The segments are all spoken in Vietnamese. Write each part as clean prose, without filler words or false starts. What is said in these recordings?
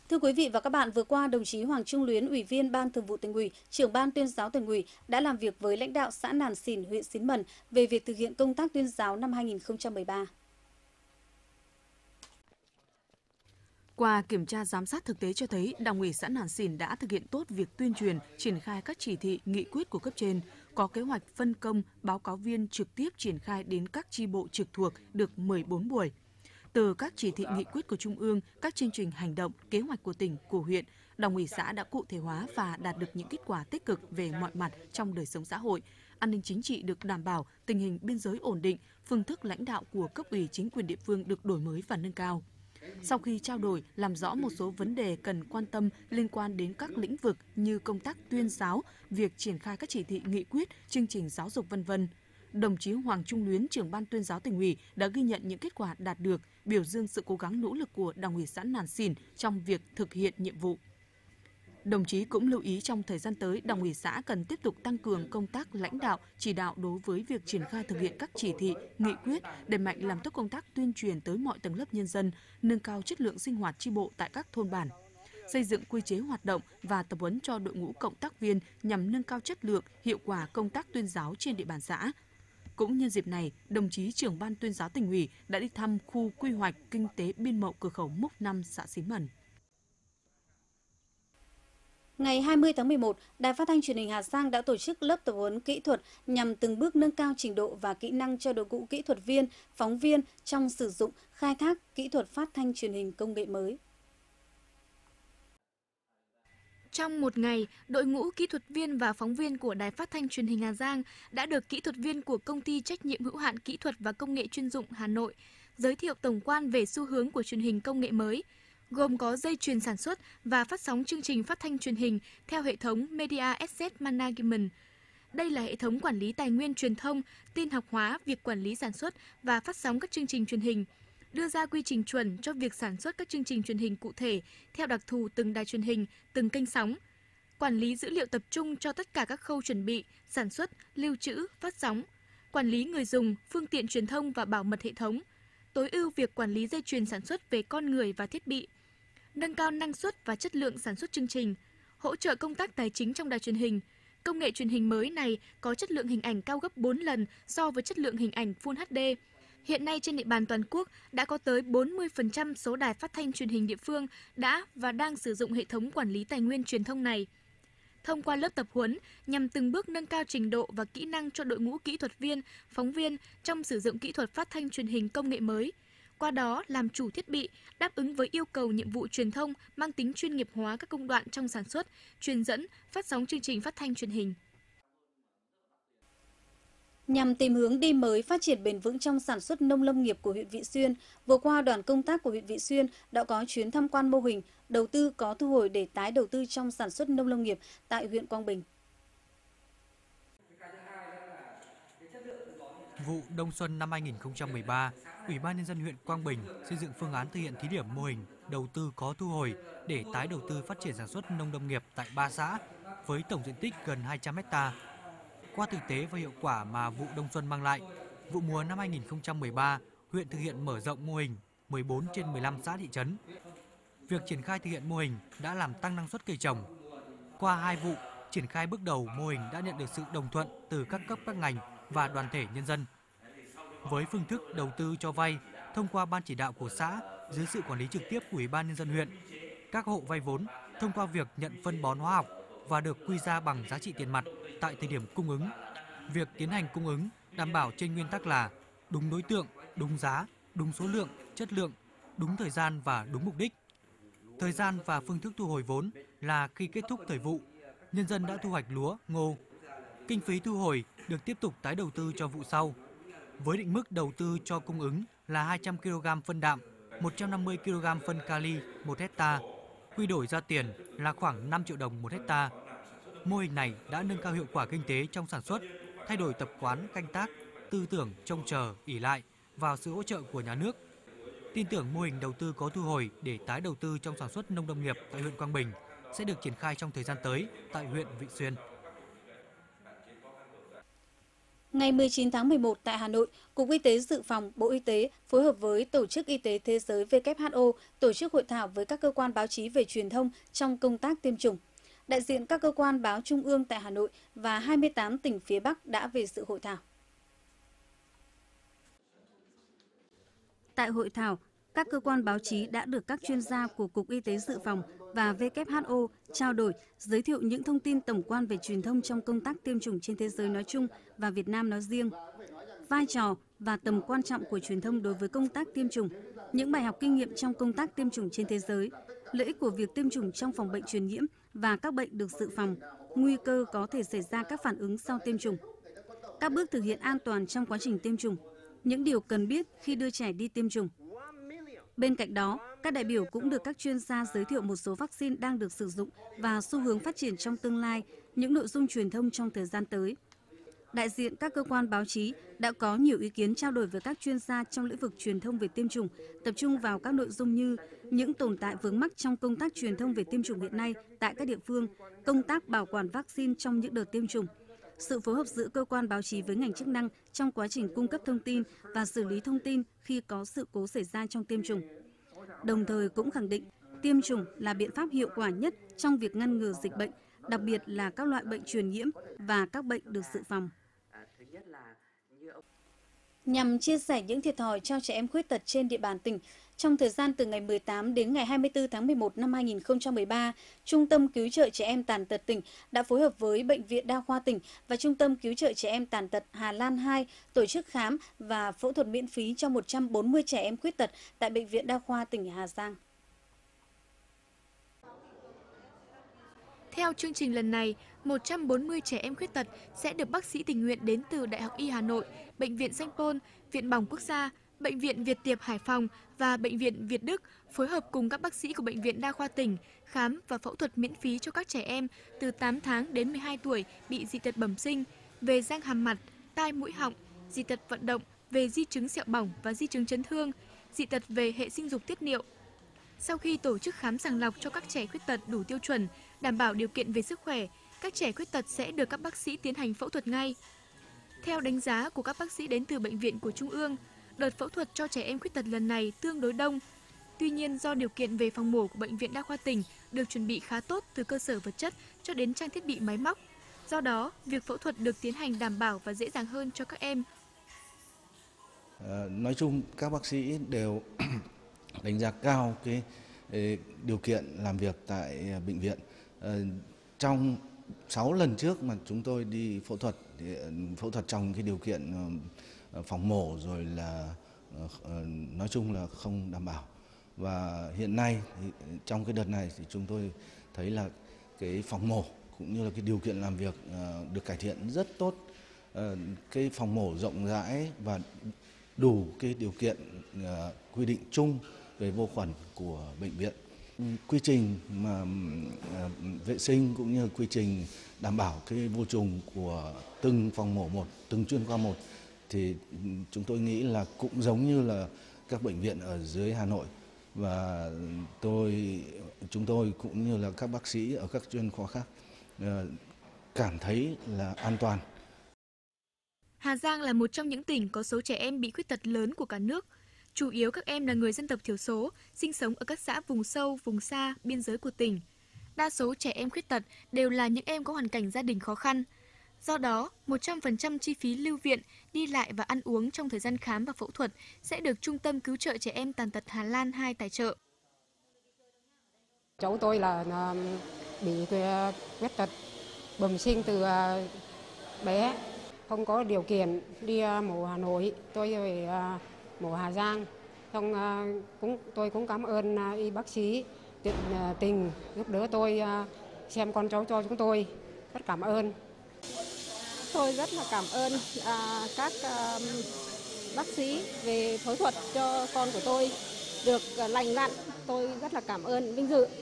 Thưa quý vị và các bạn, vừa qua đồng chí Hoàng Trung Luyến, Ủy viên Ban Thường vụ Tỉnh ủy, Trưởng Ban Tuyên giáo Tỉnh ủy đã làm việc với lãnh đạo xã Nàn Xỉn, huyện Xín Mần về việc thực hiện công tác tuyên giáo năm 2013. Qua kiểm tra giám sát thực tế cho thấy, Đảng ủy xã Nàn Xỉn đã thực hiện tốt việc tuyên truyền, triển khai các chỉ thị, nghị quyết của cấp trên, có kế hoạch phân công báo cáo viên trực tiếp triển khai đến các chi bộ trực thuộc được 14 buổi. Từ các chỉ thị nghị quyết của Trung ương, các chương trình hành động, kế hoạch của tỉnh, của huyện, Đảng ủy xã đã cụ thể hóa và đạt được những kết quả tích cực về mọi mặt trong đời sống xã hội. An ninh chính trị được đảm bảo, tình hình biên giới ổn định, phương thức lãnh đạo của cấp ủy chính quyền địa phương được đổi mới và nâng cao. Sau khi trao đổi, làm rõ một số vấn đề cần quan tâm liên quan đến các lĩnh vực như công tác tuyên giáo, việc triển khai các chỉ thị nghị quyết, chương trình giáo dục v.v. Đồng chí Hoàng Trung Luyến, Trưởng Ban Tuyên giáo Tỉnh ủy đã ghi nhận những kết quả đạt được, biểu dương sự cố gắng nỗ lực của Đảng ủy xã Nàn Xỉn trong việc thực hiện nhiệm vụ. Đồng chí cũng lưu ý trong thời gian tới, Đảng ủy xã cần tiếp tục tăng cường công tác lãnh đạo, chỉ đạo đối với việc triển khai thực hiện các chỉ thị, nghị quyết, đẩy mạnh làm tốt công tác tuyên truyền tới mọi tầng lớp nhân dân, nâng cao chất lượng sinh hoạt chi bộ tại các thôn bản, xây dựng quy chế hoạt động và tập huấn cho đội ngũ cộng tác viên nhằm nâng cao chất lượng, hiệu quả công tác tuyên giáo trên địa bàn xã. Cũng nhân dịp này, đồng chí Trưởng Ban Tuyên giáo Tỉnh ủy đã đi thăm khu quy hoạch kinh tế biên mậu cửa khẩu Mốc 5 xã Xín Mần. Ngày 20 tháng 11, Đài Phát thanh Truyền hình Hà Giang đã tổ chức lớp tập huấn kỹ thuật nhằm từng bước nâng cao trình độ và kỹ năng cho đội ngũ kỹ thuật viên, phóng viên trong sử dụng, khai thác kỹ thuật phát thanh truyền hình công nghệ mới. Trong một ngày, đội ngũ kỹ thuật viên và phóng viên của Đài Phát thanh Truyền hình Hà Giang đã được kỹ thuật viên của Công ty Trách nhiệm hữu hạn Kỹ thuật và Công nghệ chuyên dụng Hà Nội giới thiệu tổng quan về xu hướng của truyền hình công nghệ mới, gồm có dây chuyền sản xuất và phát sóng chương trình phát thanh truyền hình theo hệ thống Media Asset Management. Đây là hệ thống quản lý tài nguyên truyền thông, tin học hóa việc quản lý sản xuất và phát sóng các chương trình truyền hình, đưa ra quy trình chuẩn cho việc sản xuất các chương trình truyền hình cụ thể theo đặc thù từng đài truyền hình, từng kênh sóng, quản lý dữ liệu tập trung cho tất cả các khâu chuẩn bị, sản xuất, lưu trữ, phát sóng, quản lý người dùng, phương tiện truyền thông và bảo mật hệ thống, tối ưu việc quản lý dây chuyền sản xuất về con người và thiết bị, nâng cao năng suất và chất lượng sản xuất chương trình, hỗ trợ công tác tài chính trong đài truyền hình. Công nghệ truyền hình mới này có chất lượng hình ảnh cao gấp 4 lần so với chất lượng hình ảnh Full HD. Hiện nay trên địa bàn toàn quốc đã có tới 40% số đài phát thanh truyền hình địa phương đã và đang sử dụng hệ thống quản lý tài nguyên truyền thông này. Thông qua lớp tập huấn nhằm từng bước nâng cao trình độ và kỹ năng cho đội ngũ kỹ thuật viên, phóng viên trong sử dụng kỹ thuật phát thanh truyền hình công nghệ mới. Qua đó làm chủ thiết bị, đáp ứng với yêu cầu nhiệm vụ truyền thông mang tính chuyên nghiệp hóa các công đoạn trong sản xuất, truyền dẫn, phát sóng chương trình phát thanh truyền hình. Nhằm tìm hướng đi mới phát triển bền vững trong sản xuất nông lâm nghiệp của huyện Vị Xuyên, vừa qua đoàn công tác của huyện Vị Xuyên đã có chuyến tham quan mô hình đầu tư có thu hồi để tái đầu tư trong sản xuất nông lâm nghiệp tại huyện Quang Bình. Vụ đông xuân năm 2013, Ủy ban Nhân dân huyện Quang Bình xây dựng phương án thực hiện thí điểm mô hình đầu tư có thu hồi để tái đầu tư phát triển sản xuất nông lâm nghiệp tại 3 xã với tổng diện tích gần 200 ha. Qua thực tế và hiệu quả mà vụ đông xuân mang lại, vụ mùa năm 2013, huyện thực hiện mở rộng mô hình 14 trên 15 xã thị trấn. Việc triển khai thực hiện mô hình đã làm tăng năng suất cây trồng. Qua 2 vụ triển khai bước đầu, mô hình đã nhận được sự đồng thuận từ các cấp các ngành và đoàn thể nhân dân. Với phương thức đầu tư cho vay thông qua ban chỉ đạo của xã dưới sự quản lý trực tiếp của Ủy ban Nhân dân huyện, các hộ vay vốn thông qua việc nhận phân bón hóa học và được quy ra bằng giá trị tiền mặt tại thời điểm cung ứng. Việc tiến hành cung ứng đảm bảo trên nguyên tắc là đúng đối tượng, đúng giá, đúng số lượng, chất lượng, đúng thời gian và đúng mục đích. Thời gian và phương thức thu hồi vốn là khi kết thúc thời vụ, nhân dân đã thu hoạch lúa, ngô. Kinh phí thu hồi được tiếp tục tái đầu tư cho vụ sau. Với định mức đầu tư cho cung ứng là 200 kg phân đạm, 150 kg phân kali 1 hectare, quy đổi ra tiền là khoảng 5 triệu đồng 1 hectare. Mô hình này đã nâng cao hiệu quả kinh tế trong sản xuất, thay đổi tập quán canh tác, tư tưởng trông chờ, ỷ lại vào sự hỗ trợ của nhà nước. Tin tưởng mô hình đầu tư có thu hồi để tái đầu tư trong sản xuất nông lâm nghiệp tại huyện Quang Bình sẽ được triển khai trong thời gian tới tại huyện Vị Xuyên. Ngày 19 tháng 11 tại Hà Nội, Cục Y tế Dự phòng Bộ Y tế phối hợp với Tổ chức Y tế Thế giới WHO tổ chức hội thảo với các cơ quan báo chí về truyền thông trong công tác tiêm chủng. Đại diện các cơ quan báo trung ương tại Hà Nội và 28 tỉnh phía Bắc đã về dự hội thảo. Tại hội thảo, các cơ quan báo chí đã được các chuyên gia của Cục Y tế Dự phòng và WHO trao đổi, giới thiệu những thông tin tổng quan về truyền thông trong công tác tiêm chủng trên thế giới nói chung và Việt Nam nói riêng, vai trò và tầm quan trọng của truyền thông đối với công tác tiêm chủng, những bài học kinh nghiệm trong công tác tiêm chủng trên thế giới, lợi ích của việc tiêm chủng trong phòng bệnh truyền nhiễm và các bệnh được dự phòng, nguy cơ có thể xảy ra các phản ứng sau tiêm chủng, các bước thực hiện an toàn trong quá trình tiêm chủng, những điều cần biết khi đưa trẻ đi tiêm chủng. Bên cạnh đó, các đại biểu cũng được các chuyên gia giới thiệu một số vaccine đang được sử dụng và xu hướng phát triển trong tương lai, những nội dung truyền thông trong thời gian tới. Đại diện các cơ quan báo chí đã có nhiều ý kiến trao đổi với các chuyên gia trong lĩnh vực truyền thông về tiêm chủng, tập trung vào các nội dung như những tồn tại vướng mắc trong công tác truyền thông về tiêm chủng hiện nay tại các địa phương, công tác bảo quản vaccine trong những đợt tiêm chủng, sự phối hợp giữa cơ quan báo chí với ngành chức năng trong quá trình cung cấp thông tin và xử lý thông tin khi có sự cố xảy ra trong tiêm chủng. Đồng thời cũng khẳng định tiêm chủng là biện pháp hiệu quả nhất trong việc ngăn ngừa dịch bệnh, đặc biệt là các loại bệnh truyền nhiễm và các bệnh được dự phòng. Nhằm chia sẻ những thiệt thòi cho trẻ em khuyết tật trên địa bàn tỉnh, trong thời gian từ ngày 18 đến ngày 24 tháng 11 năm 2013, Trung tâm Cứu trợ Trẻ Em Tàn tật tỉnh đã phối hợp với Bệnh viện Đa khoa tỉnh và Trung tâm Cứu trợ Trẻ Em Tàn tật Hà Lan 2 tổ chức khám và phẫu thuật miễn phí cho 140 trẻ em khuyết tật tại Bệnh viện Đa khoa tỉnh Hà Giang. Theo chương trình lần này, 140 trẻ em khuyết tật sẽ được bác sĩ tình nguyện đến từ Đại học Y Hà Nội, Bệnh viện Sanh Pôn, Viện Bỏng Quốc gia, Bệnh viện Việt Tiệp Hải Phòng và Bệnh viện Việt Đức phối hợp cùng các bác sĩ của Bệnh viện Đa khoa tỉnh khám và phẫu thuật miễn phí cho các trẻ em từ 8 tháng đến 12 tuổi bị dị tật bẩm sinh về răng hàm mặt, tai mũi họng, dị tật vận động, về di chứng sẹo bỏng và di chứng chấn thương, dị tật về hệ sinh dục tiết niệu. Sau khi tổ chức khám sàng lọc cho các trẻ khuyết tật đủ tiêu chuẩn, đảm bảo điều kiện về sức khỏe, các trẻ khuyết tật sẽ được các bác sĩ tiến hành phẫu thuật ngay. Theo đánh giá của các bác sĩ đến từ bệnh viện của Trung ương, đợt phẫu thuật cho trẻ em khuyết tật lần này tương đối đông. Tuy nhiên, do điều kiện về phòng mổ của Bệnh viện Đa khoa tỉnh được chuẩn bị khá tốt từ cơ sở vật chất cho đến trang thiết bị máy móc, do đó, việc phẫu thuật được tiến hành đảm bảo và dễ dàng hơn cho các em. Nói chung, các bác sĩ đều đánh giá cao cái điều kiện làm việc tại bệnh viện. Trong 6 lần trước mà chúng tôi đi phẫu thuật thì phẫu thuật trong cái điều kiện phòng mổ rồi là nói chung là không đảm bảo. Và hiện nay thì trong cái đợt này thì chúng tôi thấy là cái phòng mổ cũng như là cái điều kiện làm việc được cải thiện rất tốt. Cái phòng mổ rộng rãi và đủ cái điều kiện quy định chung về vô khuẩn của bệnh viện. Quy trình mà vệ sinh cũng như quy trình đảm bảo cái vô trùng của từng phòng mổ một, từng chuyên khoa một thì chúng tôi nghĩ là cũng giống như là các bệnh viện ở dưới Hà Nội, và chúng tôi cũng như là các bác sĩ ở các chuyên khoa khác cảm thấy là an toàn. Hà Giang là một trong những tỉnh có số trẻ em bị khuyết tật lớn của cả nước. Chủ yếu các em là người dân tộc thiểu số, sinh sống ở các xã vùng sâu, vùng xa, biên giới của tỉnh. Đa số trẻ em khuyết tật đều là những em có hoàn cảnh gia đình khó khăn. Do đó, 100% chi phí lưu viện, đi lại và ăn uống trong thời gian khám và phẫu thuật sẽ được Trung tâm Cứu trợ Trẻ Em Tàn tật Hà Lan 2 tài trợ. Cháu tôi là bị khuyết tật bẩm sinh từ bé, không có điều kiện đi mổ Hà Nội, tôi về mổ Hà Giang. Tôi cũng cảm ơn y bác sĩ tận tình giúp đỡ tôi xem con cháu cho chúng tôi. Rất cảm ơn. Tôi rất là cảm ơn các bác sĩ về phẫu thuật cho con của tôi được lành lặn. Tôi rất là cảm ơn, vinh dự.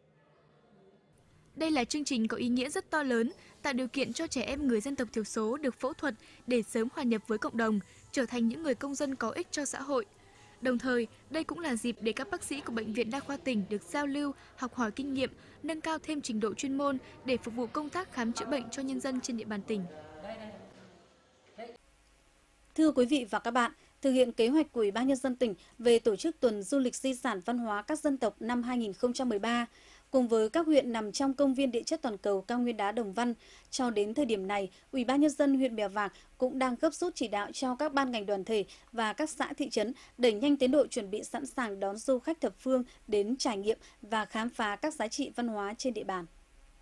Đây là chương trình có ý nghĩa rất to lớn, tạo điều kiện cho trẻ em người dân tộc thiểu số được phẫu thuật để sớm hòa nhập với cộng đồng, trở thành những người công dân có ích cho xã hội. Đồng thời, đây cũng là dịp để các bác sĩ của Bệnh viện Đa khoa tỉnh được giao lưu, học hỏi kinh nghiệm, nâng cao thêm trình độ chuyên môn để phục vụ công tác khám chữa bệnh cho nhân dân trên địa bàn tỉnh. Thưa quý vị và các bạn, thực hiện kế hoạch của Ủy ban Nhân dân tỉnh về tổ chức tuần du lịch di sản văn hóa các dân tộc năm 2013, cùng với các huyện nằm trong công viên địa chất toàn cầu cao nguyên đá Đồng Văn, cho đến thời điểm này, Ủy ban Nhân dân huyện Mèo Vạc cũng đang gấp rút chỉ đạo cho các ban ngành đoàn thể và các xã thị trấn đẩy nhanh tiến độ chuẩn bị sẵn sàng đón du khách thập phương đến trải nghiệm và khám phá các giá trị văn hóa trên địa bàn.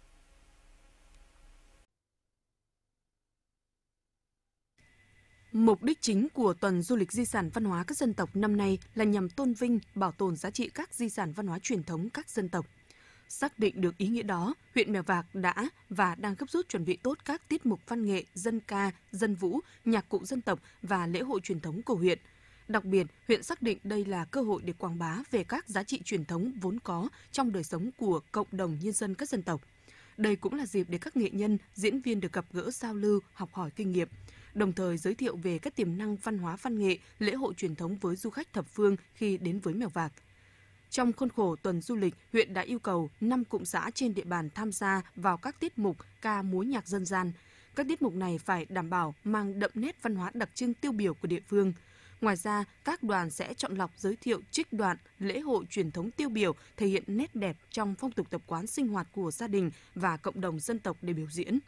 Mục đích chính của tuần du lịch di sản văn hóa các dân tộc năm nay là nhằm tôn vinh, bảo tồn giá trị các di sản văn hóa truyền thống các dân tộc. Xác định được ý nghĩa đó, huyện Mèo Vạc đã và đang gấp rút chuẩn bị tốt các tiết mục văn nghệ, dân ca, dân vũ, nhạc cụ dân tộc và lễ hội truyền thống của huyện. Đặc biệt, huyện xác định đây là cơ hội để quảng bá về các giá trị truyền thống vốn có trong đời sống của cộng đồng nhân dân các dân tộc. Đây cũng là dịp để các nghệ nhân, diễn viên được gặp gỡ giao lưu, học hỏi kinh nghiệm, đồng thời giới thiệu về các tiềm năng văn hóa văn nghệ, lễ hội truyền thống với du khách thập phương khi đến với Mèo Vạc. Trong khuôn khổ tuần du lịch, huyện đã yêu cầu 5 cụm xã trên địa bàn tham gia vào các tiết mục ca múa nhạc dân gian. Các tiết mục này phải đảm bảo mang đậm nét văn hóa đặc trưng tiêu biểu của địa phương. Ngoài ra, các đoàn sẽ chọn lọc giới thiệu trích đoạn lễ hội truyền thống tiêu biểu thể hiện nét đẹp trong phong tục tập quán sinh hoạt của gia đình và cộng đồng dân tộc để biểu diễn.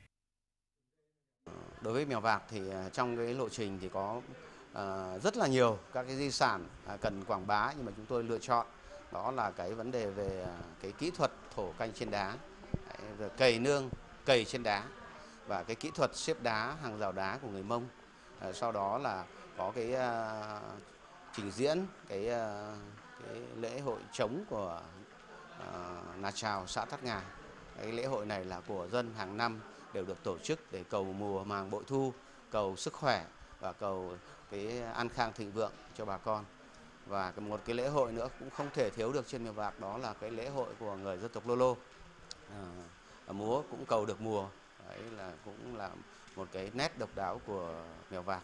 Đối với Mèo Vạc thì trong cái lộ trình thì có rất là nhiều các cái di sản cần quảng bá, nhưng mà chúng tôi lựa chọn đó là cái vấn đề về cái kỹ thuật thổ canh trên đá, rồi cày nương, cày trên đá và cái kỹ thuật xếp đá, hàng rào đá của người Mông. Sau đó là có cái trình diễn cái lễ hội trống của Nà Trào, xã Thát Ngà. Cái lễ hội này là của dân hàng năm đều được tổ chức để cầu mùa màng bội thu, cầu sức khỏe và cầu cái an khang thịnh vượng cho bà con. Và một cái lễ hội nữa cũng không thể thiếu được trên Mèo Vạc, đó là cái lễ hội của người dân tộc Lô Lô. Múa cũng cầu được mùa, đấy là cũng là một cái nét độc đáo của Mèo Vạc.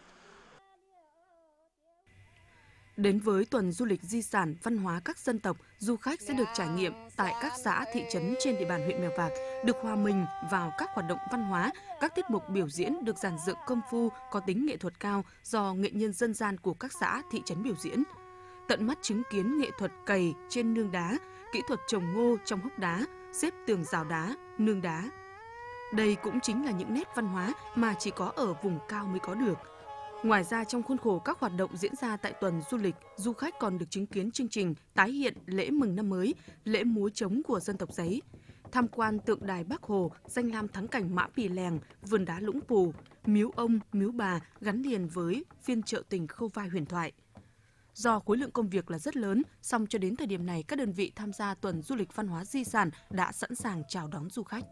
Đến với tuần du lịch di sản văn hóa các dân tộc, du khách sẽ được trải nghiệm tại các xã, thị trấn trên địa bàn huyện Mèo Vạc, được hòa mình vào các hoạt động văn hóa, các tiết mục biểu diễn được dàn dựng công phu, có tính nghệ thuật cao do nghệ nhân dân gian của các xã, thị trấn biểu diễn. Tận mắt chứng kiến nghệ thuật cày trên nương đá, kỹ thuật trồng ngô trong hốc đá, xếp tường rào đá, nương đá. Đây cũng chính là những nét văn hóa mà chỉ có ở vùng cao mới có được. Ngoài ra, trong khuôn khổ các hoạt động diễn ra tại tuần du lịch, du khách còn được chứng kiến chương trình tái hiện lễ mừng năm mới, lễ múa trống của dân tộc Giấy, tham quan tượng đài Bác Hồ, danh lam thắng cảnh Mã Pì Lèng, vườn đá Lũng Pù, miếu ông, miếu bà gắn liền với phiên chợ tình Khâu Vai huyền thoại. Do khối lượng công việc là rất lớn, song cho đến thời điểm này, các đơn vị tham gia tuần du lịch văn hóa di sản đã sẵn sàng chào đón du khách.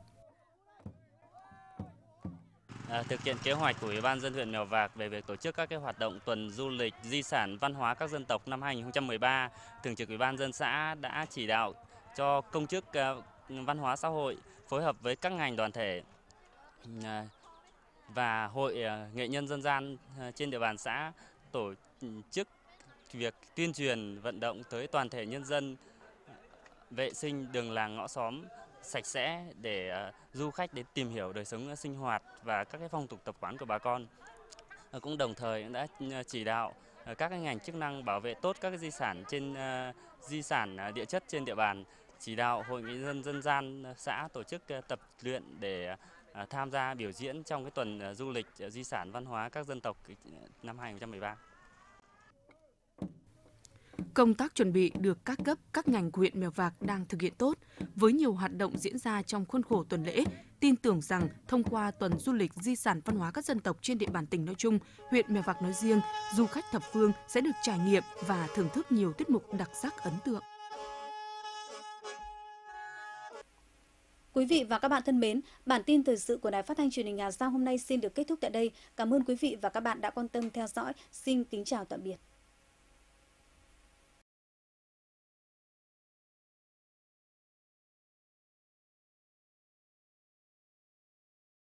Thực hiện kế hoạch của Ủy ban nhân dân huyện Mèo Vạc về việc tổ chức các cái hoạt động tuần du lịch di sản văn hóa các dân tộc năm 2013, Thường trực Ủy ban nhân dân xã đã chỉ đạo cho công chức văn hóa xã hội phối hợp với các ngành đoàn thể và hội nghệ nhân dân gian trên địa bàn xã tổ chức việc tuyên truyền vận động tới toàn thể nhân dân vệ sinh đường làng ngõ xóm sạch sẽ để du khách đến tìm hiểu đời sống sinh hoạt và các cái phong tục tập quán của bà con. Cũng đồng thời đã chỉ đạo các cái ngành chức năng bảo vệ tốt các cái di sản địa chất trên địa bàn, chỉ đạo hội nghệ nhân dân gian xã tổ chức tập luyện để tham gia biểu diễn trong cái tuần du lịch di sản văn hóa các dân tộc năm 2013. Công tác chuẩn bị được các cấp, các ngành của huyện Mèo Vạc đang thực hiện tốt. Với nhiều hoạt động diễn ra trong khuôn khổ tuần lễ, tin tưởng rằng thông qua tuần du lịch di sản văn hóa các dân tộc trên địa bàn tỉnh nói chung, huyện Mèo Vạc nói riêng, du khách thập phương sẽ được trải nghiệm và thưởng thức nhiều tiết mục đặc sắc ấn tượng. Quý vị và các bạn thân mến, bản tin thời sự của Đài Phát thanh Truyền hình Hà Giang hôm nay xin được kết thúc tại đây. Cảm ơn quý vị và các bạn đã quan tâm theo dõi. Xin kính chào tạm biệt.